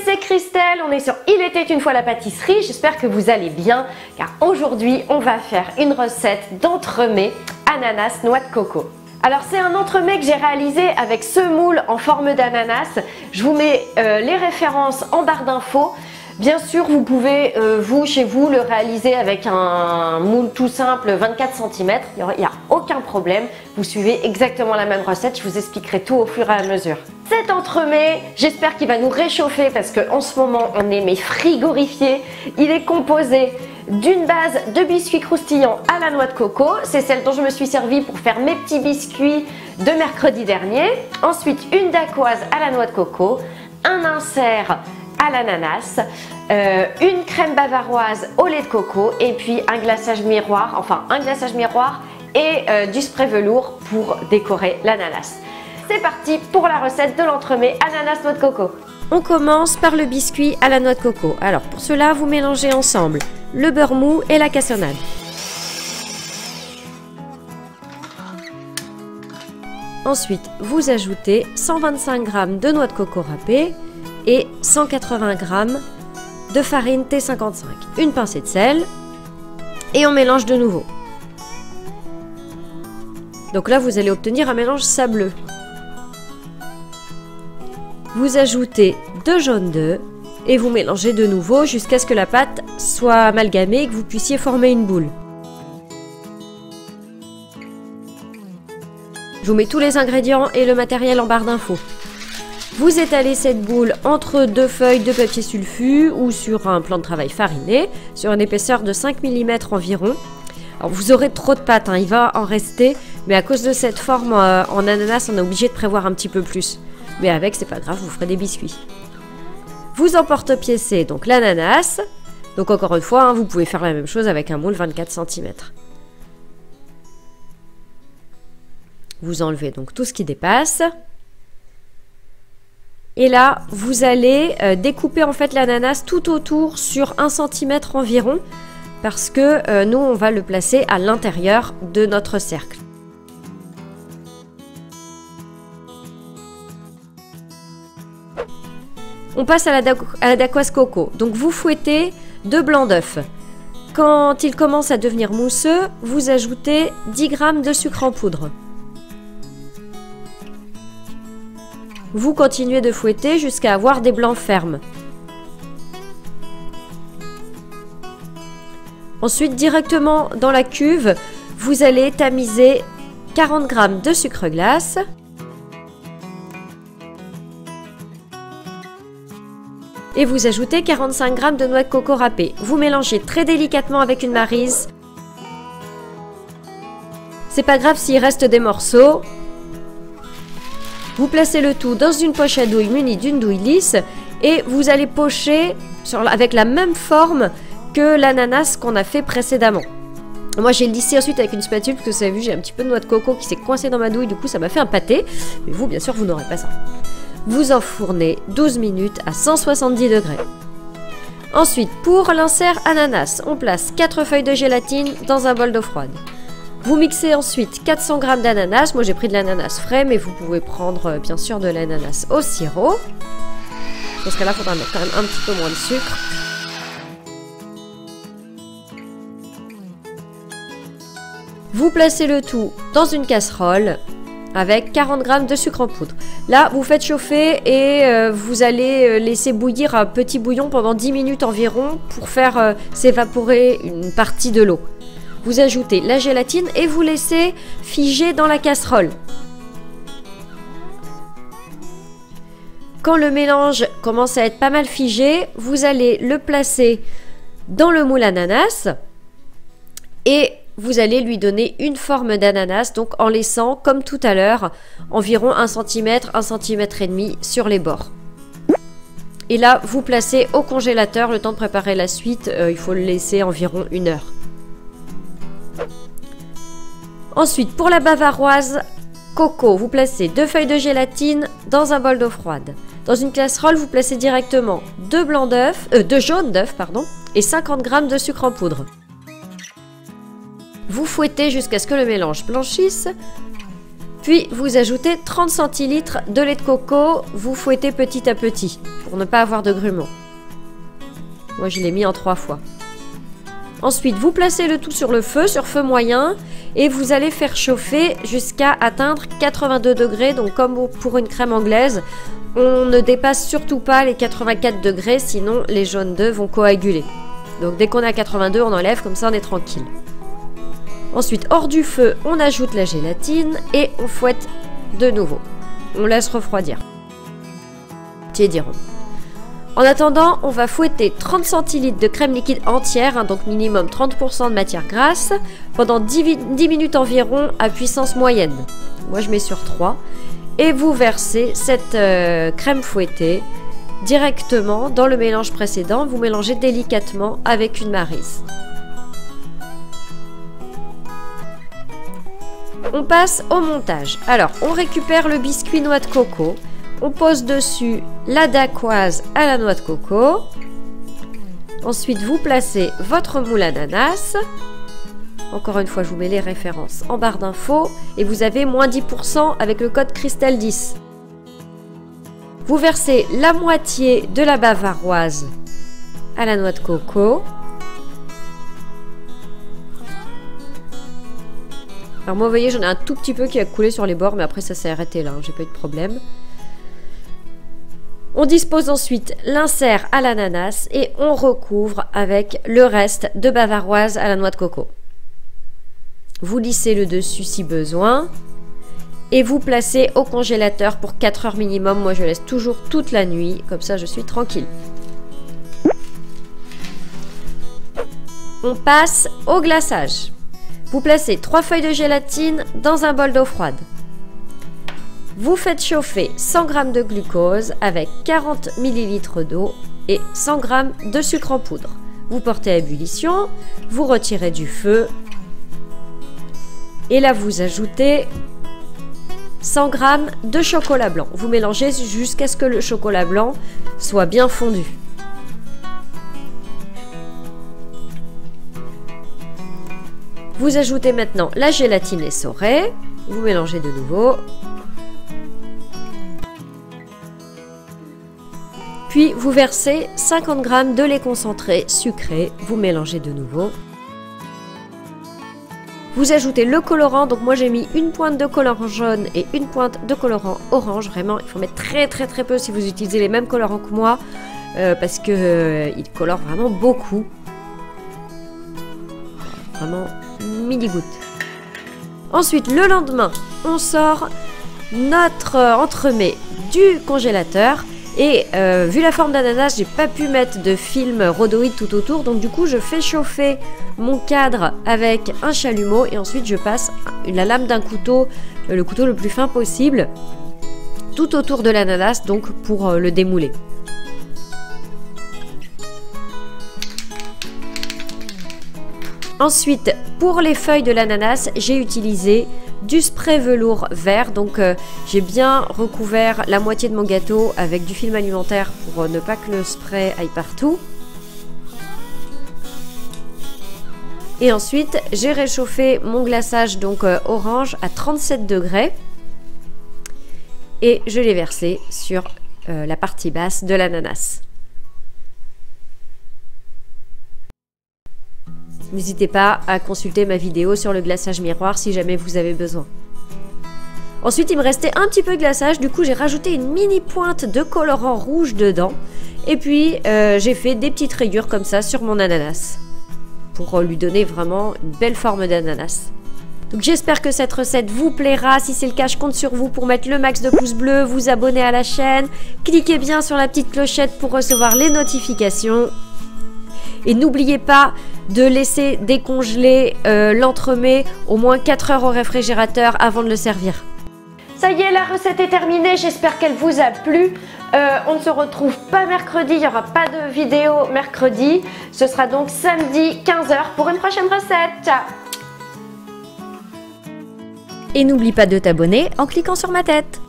c'est Christelle, on est sur Il était une fois la pâtisserie, j'espère que vous allez bien car aujourd'hui on va faire une recette d'entremets ananas noix de coco. Alors c'est un entremets que j'ai réalisé avec ce moule en forme d'ananas, je vous mets les références en barre d'infos. Bien sûr, vous pouvez, vous, chez vous, le réaliser avec un moule tout simple, 24 cm. Il n'y a aucun problème. Vous suivez exactement la même recette. Je vous expliquerai tout au fur et à mesure. Cet entremets, j'espère qu'il va nous réchauffer parce qu'en ce moment, on est frigorifié. Il est composé d'une base de biscuits croustillants à la noix de coco. C'est celle dont je me suis servie pour faire mes petits biscuits de mercredi dernier. Ensuite, une dacquoise à la noix de coco, un insert à l'ananas, une crème bavaroise au lait de coco et puis un glaçage miroir, et du spray velours pour décorer l'ananas. C'est parti pour la recette de l'entremets ananas noix de coco. On commence par le biscuit à la noix de coco. Alors pour cela, vous mélangez ensemble le beurre mou et la cassonade. Ensuite, vous ajoutez 125 g de noix de coco râpée et 180 g de farine T55, une pincée de sel et on mélange de nouveau. Donc là vous allez obtenir un mélange sableux. Vous ajoutez 2 jaunes d'œufs et vous mélangez de nouveau jusqu'à ce que la pâte soit amalgamée et que vous puissiez former une boule. Je vous mets tous les ingrédients et le matériel en barre d'infos. Vous étalez cette boule entre 2 feuilles de papier sulfu ou sur un plan de travail fariné, sur une épaisseur de 5 mm environ. Alors vous aurez trop de pâte, il va en rester, mais à cause de cette forme en ananas, on est obligé de prévoir un petit peu plus. Mais avec, c'est pas grave, vous ferez des biscuits. Vous emporte-piécez donc l'ananas. Donc encore une fois, vous pouvez faire la même chose avec un moule 24 cm. Vous enlevez donc tout ce qui dépasse. Et là, vous allez découper en fait l'ananas tout autour sur 1 cm environ parce que nous, on va le placer à l'intérieur de notre cercle. On passe à la dacquoise coco. Donc vous fouettez 2 blancs d'œufs. Quand il commence à devenir mousseux, vous ajoutez 10 g de sucre en poudre. Vous continuez de fouetter jusqu'à avoir des blancs fermes. Ensuite, directement dans la cuve, vous allez tamiser 40 g de sucre glace. Et vous ajoutez 45 g de noix de coco râpée. Vous mélangez très délicatement avec une maryse. C'est pas grave s'il reste des morceaux. Vous placez le tout dans une poche à douille munie d'une douille lisse et vous allez pocher avec la même forme que l'ananas qu'on a fait précédemment. Moi j'ai lissé ensuite avec une spatule parce que vous avez vu j'ai un petit peu de noix de coco qui s'est coincée dans ma douille, du coup ça m'a fait un pâté. Mais vous bien sûr vous n'aurez pas ça. Vous enfournez 12 minutes à 170 degrés. Ensuite pour l'insert ananas, on place 4 feuilles de gélatine dans un bol d'eau froide. Vous mixez ensuite 400 g d'ananas. Moi j'ai pris de l'ananas frais, mais vous pouvez prendre bien sûr de l'ananas au sirop. Dans ce cas-là, il faudra mettre quand même un petit peu moins de sucre. Vous placez le tout dans une casserole avec 40 g de sucre en poudre. Là, vous faites chauffer et vous allez laisser bouillir un petit bouillon pendant 10 minutes environ pour faire s'évaporer une partie de l'eau. Vous ajoutez la gélatine et vous laissez figer dans la casserole. Quand le mélange commence à être pas mal figé, vous allez le placer dans le moule ananas et vous allez lui donner une forme d'ananas, donc en laissant, comme tout à l'heure, environ 1 cm, 1,5 cm sur les bords. Et là, vous placez au congélateur, le temps de préparer la suite, il faut le laisser environ 1 heure. Ensuite, pour la bavaroise coco, vous placez 2 feuilles de gélatine dans un bol d'eau froide. Dans une casserole, vous placez directement 2 jaunes d'œufs et 50 g de sucre en poudre. Vous fouettez jusqu'à ce que le mélange blanchisse, Puis vous ajoutez 30 centilitres de lait de coco, vous fouettez petit à petit pour ne pas avoir de grumeaux. Moi je l'ai mis en 3 fois. Ensuite vous placez le tout sur le feu, sur feu moyen, et vous allez faire chauffer jusqu'à atteindre 82 degrés, donc comme pour une crème anglaise. On ne dépasse surtout pas les 84 degrés, sinon les jaunes d'œufs vont coaguler. Donc dès qu'on est à 82, on enlève, comme ça on est tranquille. Ensuite, hors du feu, on ajoute la gélatine et on fouette de nouveau. On laisse refroidir. Tiédiront. En attendant, on va fouetter 30 centilitres de crème liquide entière, donc minimum 30% de matière grasse, pendant 10 minutes environ à puissance moyenne. Moi je mets sur 3. Et vous versez cette crème fouettée directement dans le mélange précédent. Vous mélangez délicatement avec une maryse. On passe au montage. Alors, on récupère le biscuit noix de coco. On pose dessus la dacquoise à la noix de coco. Ensuite, vous placez votre moule ananas. Encore une fois, je vous mets les références en barre d'infos. Et vous avez moins 10% avec le code Christelle10. Vous versez la moitié de la bavaroise à la noix de coco. Alors moi, vous voyez, j'en ai un tout petit peu qui a coulé sur les bords, mais après ça s'est arrêté là, hein, j'ai pas eu de problème. On dispose ensuite l'insert à l'ananas et on recouvre avec le reste de bavaroise à la noix de coco. Vous lissez le dessus si besoin et vous placez au congélateur pour 4 heures minimum. Moi, je laisse toujours toute la nuit, comme ça je suis tranquille. On passe au glaçage. Vous placez 3 feuilles de gélatine dans un bol d'eau froide. Vous faites chauffer 100 g de glucose avec 40 ml d'eau et 100 g de sucre en poudre. Vous portez à ébullition, vous retirez du feu et là vous ajoutez 100 g de chocolat blanc. Vous mélangez jusqu'à ce que le chocolat blanc soit bien fondu. Vous ajoutez maintenant la gélatine essorée, vous mélangez de nouveau. Puis vous versez 50 g de lait concentré sucré, vous mélangez de nouveau. Vous ajoutez le colorant, donc moi j'ai mis une pointe de colorant jaune et une pointe de colorant orange. Vraiment, il faut mettre très peu si vous utilisez les mêmes colorants que moi, parce que ils colorent vraiment beaucoup. Vraiment mini-gouttes. Ensuite, le lendemain, on sort notre entremets du congélateur. Et vu la forme d'ananas, j'ai pas pu mettre de film rhodoïde tout autour. Donc du coup, je fais chauffer mon cadre avec un chalumeau. Et ensuite, je passe la lame d'un couteau, le couteau le plus fin possible, tout autour de l'ananas, donc pour le démouler. Ensuite, pour les feuilles de l'ananas, j'ai utilisé du spray velours vert. Donc j'ai bien recouvert la moitié de mon gâteau avec du film alimentaire pour ne pas que le spray aille partout. Et ensuite, j'ai réchauffé mon glaçage donc orange à 37 degrés. Et je l'ai versé sur la partie basse de l'ananas. N'hésitez pas à consulter ma vidéo sur le glaçage miroir si jamais vous avez besoin. Ensuite, il me restait un petit peu de glaçage, du coup j'ai rajouté une mini pointe de colorant rouge dedans. Et puis j'ai fait des petites rayures comme ça sur mon ananas, pour lui donner vraiment une belle forme d'ananas. Donc j'espère que cette recette vous plaira. Si c'est le cas, je compte sur vous pour mettre le max de pouces bleus, vous abonner à la chaîne, cliquez bien sur la petite clochette pour recevoir les notifications. Et n'oubliez pas de laisser décongeler l'entremets au moins 4 heures au réfrigérateur avant de le servir. Ça y est, la recette est terminée, j'espère qu'elle vous a plu. On ne se retrouve pas mercredi, il n'y aura pas de vidéo mercredi. Ce sera donc samedi 15 h pour une prochaine recette. Ciao! Et n'oublie pas de t'abonner en cliquant sur ma tête.